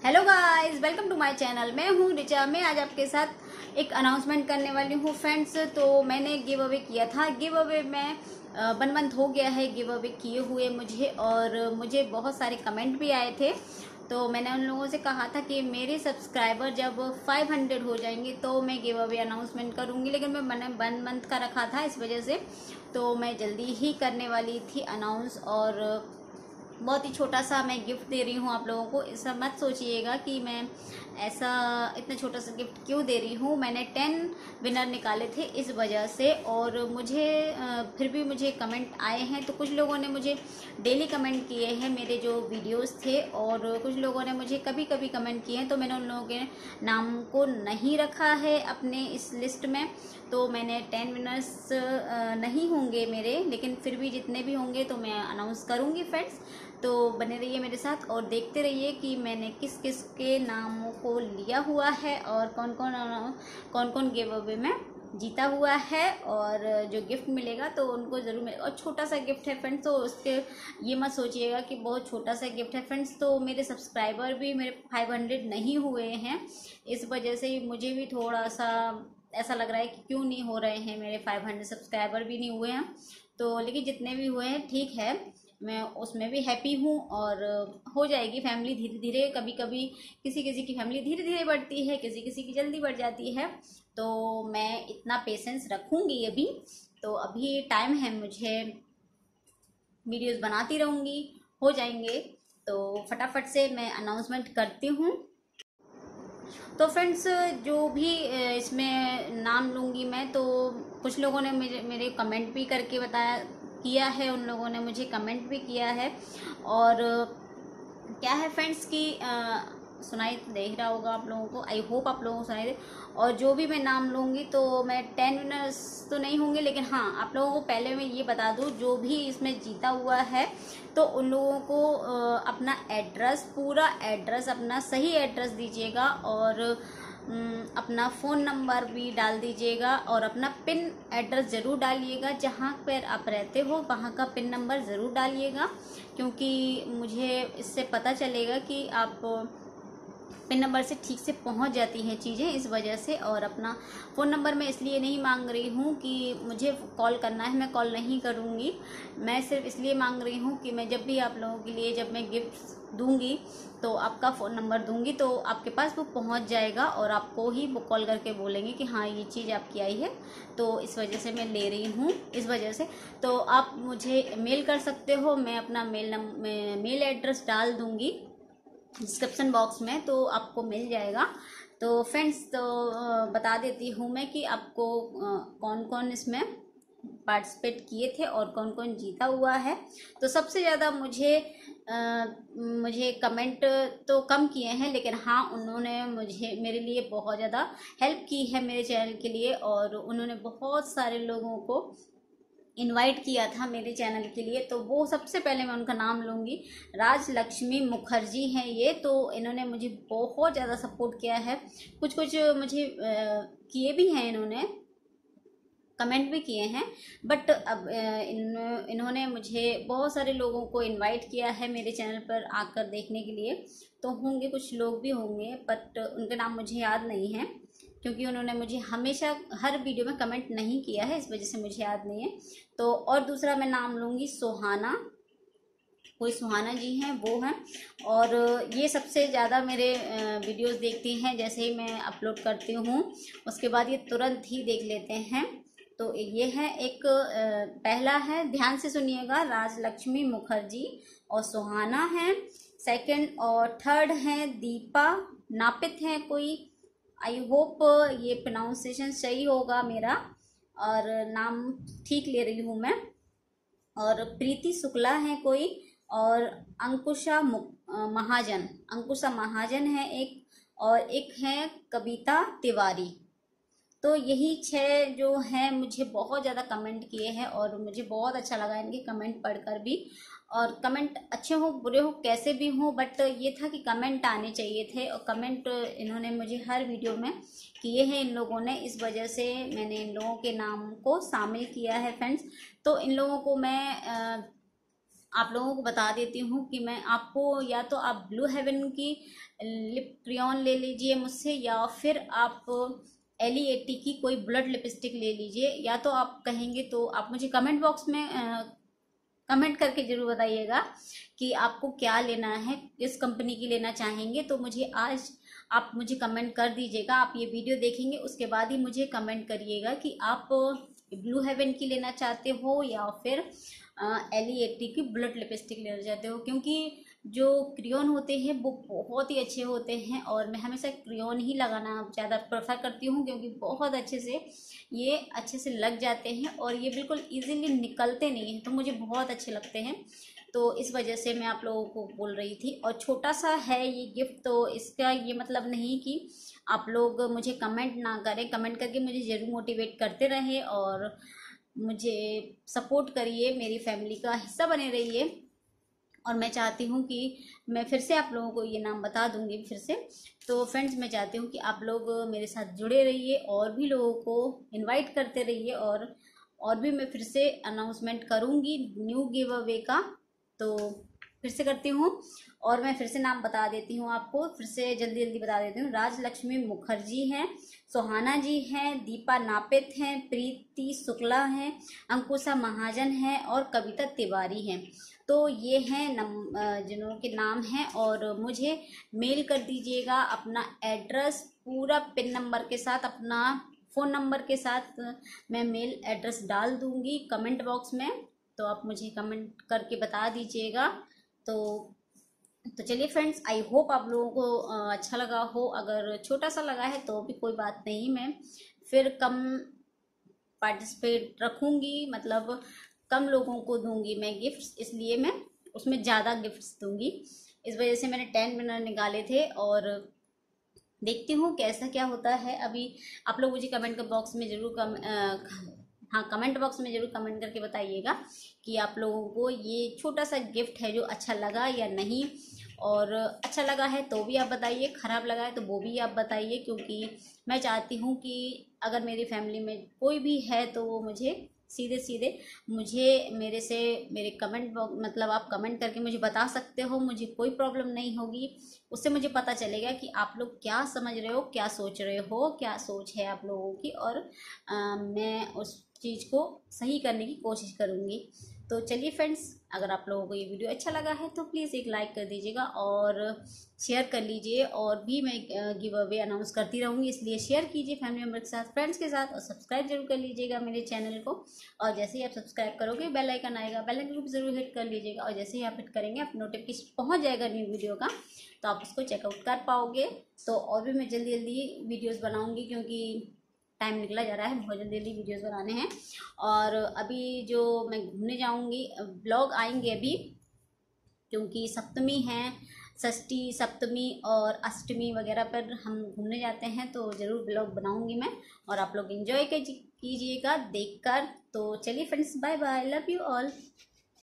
Hello guys, welcome to my channel. मैं हूँ रिचा। मैं आज आपके साथ एक अनाउंसमेंट करने वाली हूँ फ्रेंड्स। तो मैंने गिव अवे किया था। गिव अवे में 1 मंथ हो गया है गिव अवे किए हुए मुझे, और मुझे बहुत सारे कमेंट भी आए थे। तो मैंने उन लोगों से कहा था कि मेरे सब्सक्राइबर जब 500 हो जाएंगे तो मैं गिव अवे अनाउंसमेंट करूँगी, लेकिन मैंने 1 मंथ का रखा था इस वजह से। तो मैं जल्दी ही करने वाली थी अनाउंस, और बहुत ही छोटा सा मैं गिफ्ट दे रही हूँ आप लोगों को। ऐसा मत सोचिएगा कि मैं ऐसा इतना छोटा सा गिफ्ट क्यों दे रही हूँ। मैंने 10 विनर निकाले थे इस वजह से, और मुझे फिर भी मुझे कमेंट आए हैं। तो कुछ लोगों ने मुझे डेली कमेंट किए हैं मेरे जो वीडियोस थे, और कुछ लोगों ने मुझे कभी कभी कमेंट किए हैं। तो मैंने उन लोगों के नाम को नहीं रखा है अपने इस लिस्ट में। तो मैंने 10 विनर्स नहीं होंगे मेरे, लेकिन फिर भी जितने भी होंगे तो मैं अनाउंस करूँगी फ्रेंड्स। तो बने रहिए मेरे साथ और देखते रहिए कि मैंने किस किस के नामों को लिया हुआ है, और कौन कौन गिव अवे में जीता हुआ है, और जो गिफ्ट मिलेगा तो उनको ज़रूर मिलेगा। और छोटा सा गिफ्ट है फ्रेंड्स, तो उसके ये मत सोचिएगा कि बहुत छोटा सा गिफ्ट है फ्रेंड्स। तो मेरे सब्सक्राइबर भी मेरे 500 नहीं हुए हैं, इस वजह से मुझे भी थोड़ा सा ऐसा लग रहा है कि क्यों नहीं हो रहे हैं मेरे 500 सब्सक्राइबर भी नहीं हुए हैं। तो लेकिन जितने भी हुए हैं ठीक है, मैं उसमें भी हैप्पी हूँ। और हो जाएगी फैमिली धीरे धीरे। कभी कभी किसी किसी की फैमिली धीरे धीरे बढ़ती है, किसी किसी की जल्दी बढ़ जाती है। तो मैं इतना पेशेंस रखूँगी अभी। तो अभी टाइम है, मुझे वीडियोस बनाती रहूँगी, हो जाएंगे। तो फटाफट से मैं अनाउंसमेंट करती हूँ। तो फ्रेंड्स, जो भी इसमें नाम लूँगी मैं, तो कुछ लोगों ने मेरे कमेंट भी करके बताया किया है, उन लोगों ने मुझे कमेंट भी किया है। और क्या है फ्रेंड्स कि सुनाई तो दे ही रहा होगा आप लोगों को, आई होप आप लोगों को सुनाई दे। और जो भी मैं नाम लूँगी तो मैं 10 विनर्स तो नहीं होंगे, लेकिन हाँ आप लोगों को पहले मैं ये बता दूँ, जो भी इसमें जीता हुआ है तो उन लोगों को अपना एड्रेस, पूरा एड्रेस, अपना सही एड्रेस दीजिएगा, और अपना फ़ोन नंबर भी डाल दीजिएगा, और अपना पिन एड्रेस ज़रूर डालिएगा। जहाँ पर आप रहते हो वहाँ का पिन नंबर ज़रूर डालिएगा, क्योंकि मुझे इससे पता चलेगा कि आप पिन नंबर से ठीक से पहुंच जाती हैं चीज़ें, इस वजह से। और अपना फ़ोन नंबर मैं इसलिए नहीं मांग रही हूँ कि मुझे कॉल करना है, मैं कॉल नहीं करूँगी। मैं सिर्फ इसलिए मांग रही हूँ कि मैं जब भी आप लोगों के लिए जब मैं गिफ्ट दूँगी तो आपका फ़ोन नंबर दूँगी, तो आपके पास वो पहुँच जाएगा, और आपको ही वो कॉल करके बोलेंगे कि हाँ ये चीज़ आपकी आई है। तो इस वजह से मैं ले रही हूँ, इस वजह से। तो आप मुझे मेल कर सकते हो, मैं अपना मेल एड्रेस डाल दूँगी डिस्क्रिप्शन बॉक्स में, तो आपको मिल जाएगा। तो फ्रेंड्स, तो बता देती हूँ मैं कि आपको कौन कौन इसमें पार्टिसिपेट किए थे और कौन कौन जीता हुआ है। तो सबसे ज़्यादा मुझे कमेंट तो कम किए हैं, लेकिन हाँ उन्होंने मुझे मेरे लिए बहुत ज़्यादा हेल्प की है मेरे चैनल के लिए, और उन्होंने बहुत सारे लोगों को इनवाइट किया था मेरे चैनल के लिए। तो वो सबसे पहले मैं उनका नाम लूँगी। राजलक्ष्मी मुखर्जी हैं ये। तो इन्होंने मुझे बहुत ज़्यादा सपोर्ट किया है, कुछ कुछ मुझे किए भी हैं, इन्होंने कमेंट भी किए हैं। बट अब इन्होंने मुझे बहुत सारे लोगों को इनवाइट किया है मेरे चैनल पर आकर देखने के लिए। तो होंगे कुछ लोग भी होंगे, बट उनके नाम मुझे याद नहीं है, क्योंकि उन्होंने मुझे हमेशा हर वीडियो में कमेंट नहीं किया है, इस वजह से मुझे याद नहीं है। तो और दूसरा मैं नाम लूँगी सुहाना। कोई सुहाना जी हैं, वो हैं। और ये सबसे ज़्यादा मेरे वीडियोस देखती हैं। जैसे ही मैं अपलोड करती हूँ उसके बाद ये तुरंत ही देख लेते हैं। तो ये है एक पहला है, ध्यान से सुनिएगा, राजलक्ष्मी मुखर्जी और सुहाना है। सेकंड और थर्ड है दीपा नापित है कोई। आई होप ये प्रोनाउंसिएशन सही होगा मेरा, और नाम ठीक ले रही हूँ मैं। और प्रीति शुक्ला है कोई, और अंकुशा महाजन है एक, और एक है कविता तिवारी। तो यही 6 जो हैं मुझे बहुत ज़्यादा कमेंट किए हैं, और मुझे बहुत अच्छा लगा इनके कमेंट पढ़कर भी। और कमेंट अच्छे हो बुरे हो कैसे भी हो, बट ये था कि कमेंट आने चाहिए थे, और कमेंट इन्होंने मुझे हर वीडियो में किए हैं इन लोगों ने, इस वजह से मैंने इन लोगों के नाम को शामिल किया है फ्रेंड्स। तो इन लोगों को मैं आप लोगों को बता देती हूँ कि मैं आपको, या तो आप ब्लू हेवन की लिप क्रेयॉन ले लीजिए मुझसे, या फिर आप LE80 की कोई बुलेट लिपस्टिक ले लीजिए। या तो आप कहेंगे तो आप मुझे कमेंट बॉक्स में कमेंट करके जरूर बताइएगा कि आपको क्या लेना है, किस कंपनी की लेना चाहेंगे। तो मुझे आज आप मुझे कमेंट कर दीजिएगा। आप ये वीडियो देखेंगे उसके बाद ही मुझे कमेंट करिएगा कि आप ब्लू हेवन की लेना चाहते हो या फिर LE80 की बुलेट लिपस्टिक लेना चाहते हो, क्योंकि जो क्रेयॉन होते हैं वो बहुत ही अच्छे होते हैं और मैं हमेशा क्रेयॉन ही लगाना ज़्यादा प्रेफर करती हूँ, क्योंकि बहुत अच्छे से लग जाते हैं और ये बिल्कुल इजीली निकलते नहीं हैं, तो मुझे बहुत अच्छे लगते हैं। तो इस वजह से मैं आप लोगों को बोल रही थी। और छोटा सा है ये गिफ्ट, तो इसका ये मतलब नहीं कि आप लोग मुझे कमेंट ना करें। कमेंट करके मुझे ज़रूर मोटिवेट करते रहें और मुझे सपोर्ट करिए, मेरी फैमिली का हिस्सा बने रहिए। और मैं चाहती हूँ कि मैं फिर से आप लोगों को ये नाम बता दूंगी फिर से। तो फ्रेंड्स, मैं चाहती हूँ कि आप लोग मेरे साथ जुड़े रहिए और भी लोगों को इनवाइट करते रहिए, और भी मैं फिर से अनाउंसमेंट करूँगी न्यू गिव अवे का। तो फिर से करती हूँ और मैं फिर से नाम बता देती हूँ आपको, फिर से जल्दी जल्दी बता देती हूँ। राजलक्ष्मी मुखर्जी हैं, सोहाना जी हैं, दीपा नापित हैं, प्रीति शुक्ला हैं, अंकुशा महाजन हैं और कविता तिवारी हैं। तो ये हैं जिन्हों के नाम हैं। और मुझे मेल कर दीजिएगा अपना एड्रेस, पूरा पिन नंबर के साथ, अपना फ़ोन नंबर के साथ मैं मेल एड्रेस डाल दूँगी कमेंट बॉक्स में। तो आप मुझे कमेंट करके बता दीजिएगा। तो चलिए फ्रेंड्स, आई होप आप लोगों को अच्छा लगा हो। अगर छोटा सा लगा है तो भी कोई बात नहीं, मैं फिर कम पार्टिसिपेट रखूँगी, मतलब कम लोगों को दूंगी मैं गिफ्ट्स, इसलिए मैं उसमें ज़्यादा गिफ्ट्स दूंगी। इस वजह से मैंने 10 विनर निकाले थे और देखती हूँ कैसा क्या होता है। अभी आप लोग मुझे कमेंट बॉक्स में ज़रूर कमेंट बॉक्स में ज़रूर कमेंट करके बताइएगा कि आप लोगों को ये छोटा सा गिफ्ट है जो अच्छा लगा या नहीं। और अच्छा लगा है तो भी आप बताइए, ख़राब लगा है तो वो भी आप बताइए, क्योंकि मैं चाहती हूँ कि अगर मेरी फैमिली में कोई भी है तो वो मुझे सीधे सीधे मेरे कमेंट बॉक्स, मतलब आप कमेंट करके मुझे बता सकते हो, मुझे कोई प्रॉब्लम नहीं होगी। उससे मुझे पता चलेगा कि आप लोग क्या समझ रहे हो, क्या सोच रहे हो, क्या सोच है आप लोगों की, और मैं उस चीज़ को सही करने की कोशिश करूँगी। तो चलिए फ्रेंड्स, अगर आप लोगों को ये वीडियो अच्छा लगा है तो प्लीज़ एक लाइक कर दीजिएगा और शेयर कर लीजिए। और भी मैं गिव अवे अनाउंस करती रहूँगी, इसलिए शेयर कीजिए फैमिली मेम्बर के साथ, फ्रेंड्स के साथ, और सब्सक्राइब जरूर कर लीजिएगा मेरे चैनल को। और जैसे ही आप सब्सक्राइब करोगे बेल आइकन आएगा, बेल आइकन को ज़रूर हिट कर लीजिएगा। और जैसे ही आप हिट करेंगे आप नोटिफिकेशन पहुँच जाएगा न्यू वीडियो का, तो आप उसको चेकआउट कर पाओगे। तो और भी मैं जल्दी जल्दी वीडियोज़ बनाऊँगी, क्योंकि टाइम निकला जा रहा है, बहुत जल्दी जल्दी वीडियोस बनाने हैं। और अभी जो मैं घूमने जाऊंगी, ब्लॉग आएंगे अभी, क्योंकि सप्तमी है, षष्ठी सप्तमी और अष्टमी वगैरह पर हम घूमने जाते हैं, तो ज़रूर ब्लॉग बनाऊंगी मैं, और आप लोग एंजॉय कीजिएगा देखकर। तो चलिए friends, bye bye, love you all.